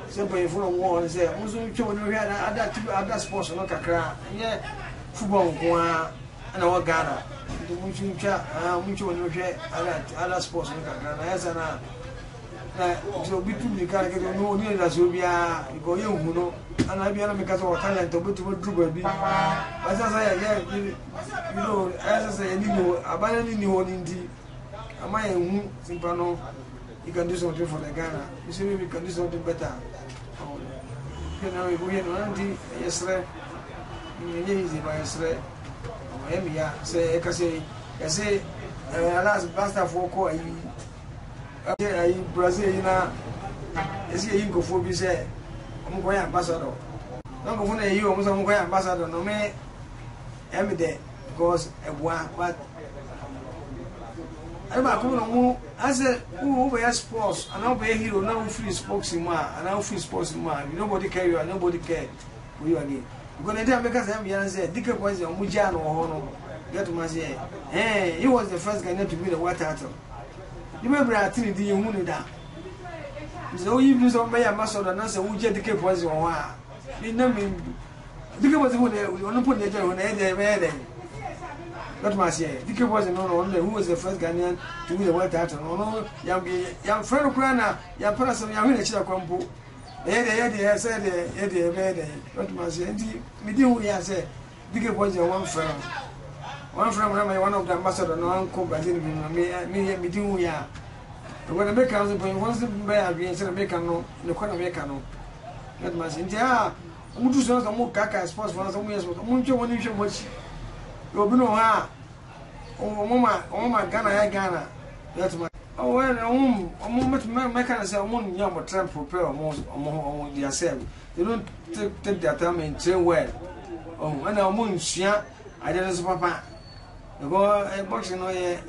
Simple if you want to say, Muslim children had that sports no kakra. Yeah, football and our Ghana. The Muslim chat, mutual other sports no kakra. As an so between the character, no near that will be a go young, know, and I be a because of talent to put to Druba. As I say, you know, as I say, you know, abandoning you on indeed. Am I a simple? You can do something for the Ghana. You see, we can do something better. You know, if we had one yesterday, easy by yesterday. Say, I say, last for call. I Brazil, you know, is he go for be say, I'm going ambassador. Don't go you almost going ambassador, no me, every day, because a one, but I said, who over sports, and I'll be a hero, now free sports in one, and now free sports in one. Nobody care, you are nobody care for you again. You're going to tell me because I'm young, said, Dick was your Mujan or Hono. Get to my say, hey, he was the first guy to be the white title. You remember I think the young down. So you do some by a muscle and answer who jet the cape was your one. You know me. Dick was the one that we want to put the gentleman there. Not my say. Dick wasn't on who was the first Ghanaian to win the white title. No, young friend of Crana, young person, young village of Compo. I said, not my say. Me do we are say, Dick was your one friend. One from one of the ambassador, no uncle, but me do we are. When the baker wants to bear against the baker, no, the corner baker, no. Not much. India, who does not more caca sports for some years, but Muncho when you should watch. You'll be no ha. Oh, my Ghana. That's my. Oh, well, a moment, my kind of say, one young tramp prepare almost on yourself. You don't take their time and say, well, oh, and our moon, I didn't papa. Go boxing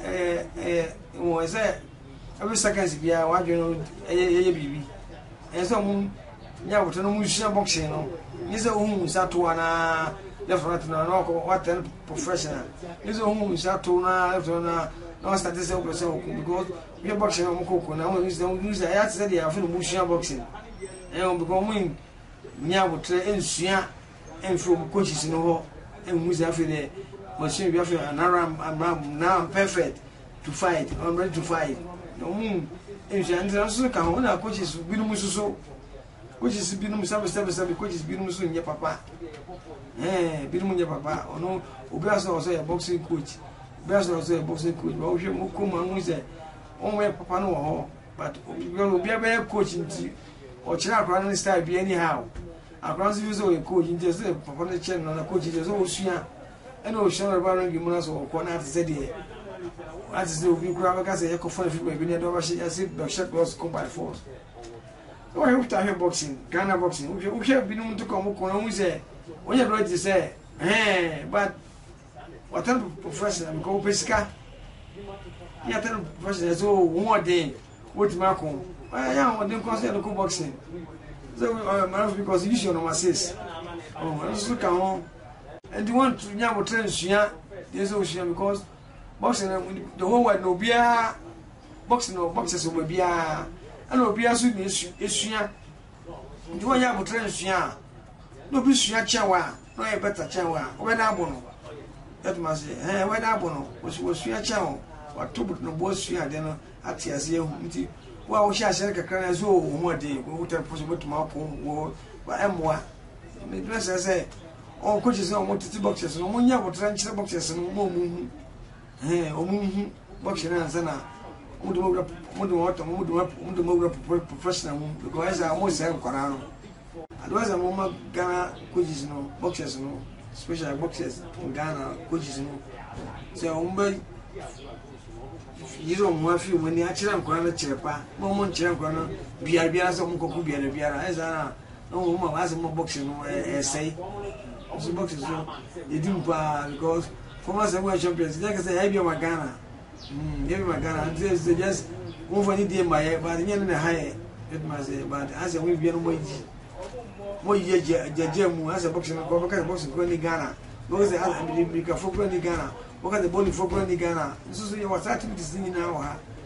was every second be a wide baby. And some Yaw to no boxing. Is a woman sat to an left right now, what professional. Is a woman sat to left on no statistical because we are boxing on Coco. Now we don't use the ass that they are from boxing. And becoming Yaw and Sia and from coaches in the hall and who's after the machine. We have now I'm perfect to fight. I'm ready to fight. No moon. And also come on, our coaches will be so. Which is Binum Sabbath, which is Binum Sun, your papa. Eh, Binum, your papa, or no, Ugaso was a boxing coach. Basso was a boxing coach. Well, you will come and we say, oh, my papa, no, but you will be a better coaching or child running style be anyhow. I can't see you a coach in just a papa the channel on a coach is also and no show about Gimunas or Conat said here. As the Ukraine, a echo for if you may be near the Russian, as if the shot was come by force. Oh, I hope to have boxing, Ghana boxing. We have been able to come on. We say, when you're ready to say, eh, but what type of professional go Pesca? You tell professionals, oh, one day, what Marco? I am don't consider the boxing. So, because you should know my sis. Oh, I just look on. And you want to know what trends, yeah, there's ocean because boxing, the whole world no beer, boxing or boxers will be a. And no be as soon as you are. You want to have a trend, no be sure chawa, no a better chawa, when I bono. That must say, eh, when I bono, was your chow, or two but no boss you had dinner at you. Well, we shall say a crane as well one day, we would have possible to mark home, but M1. The dress I say, all coaches don't want to boxes, no one have trench boxes and more moon. Eh, or moon boxing and Zana. Professional because I almost have Corano. Otherwise, I'm more Ghana coaches, no boxers, no special boxers in Ghana coaches, no. So, you don't want to when the actual Corona Chepa, Momon Chepa, Biabia, some Cocu Biabia, as I no woman has more boxing, say. Also, boxers, you didn't because for us, I champions, like I say, I be my Ghana. Give my Ghana, just move any day my head, but in the high, it must say, but as a we be no more jam as a boxing, boxing, Ghana, because they have to be for Ghana, look at the body for Ghana. This is what activities in now.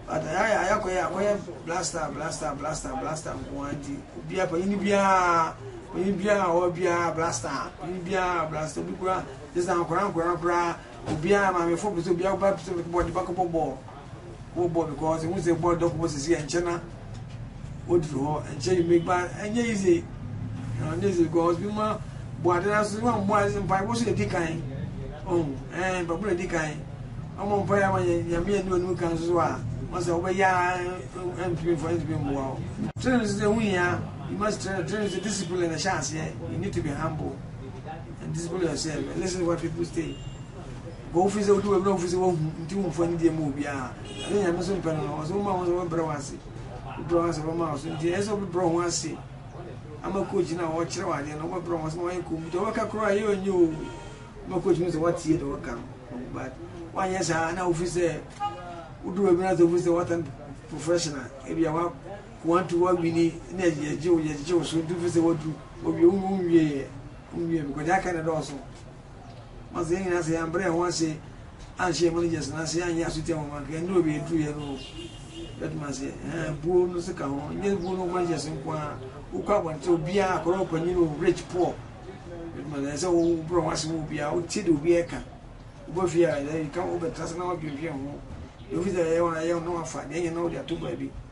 but I blaster quantity. Be up in Bia or Bia blaster, blaster, this now cram, Bia, my focus to be out back to the body back of ball. Because it was a board of was here in China. Would draw and say make bad and easy. And this is goes be more. But as one was in five was a decaying. Oh, and probably decaying. I'm on fire when you mean no can must obey ya and for it to be more. Train is the winner. You must train the discipline and a chance. Yeah, you need to be humble and discipline yourself. And listen to what people say. Go officer do a no officer do for the movie. I think I'm so penal. I was one browancy. Browns of a mouse. And the S of browancy. I'm a coach now. Watch your idea. No more browns. No one could work a cry. You and you. No coach means what's here to come. But one yes, I know officer. Who do another with the water professional? If you want to work, we need Joe, so do visit what you because I can also. One thing I say, I'm brave once say, and she managers, and I say, yes, to tell one can do be 2 years old. That must say, poor no second, yes, no managers in Quan, who come to be a crop and you rich poor. But there's all bro was will be out to be a can. Both here, they come over, doesn't know if you hear more. You visit, I don't know if I know they are too baby.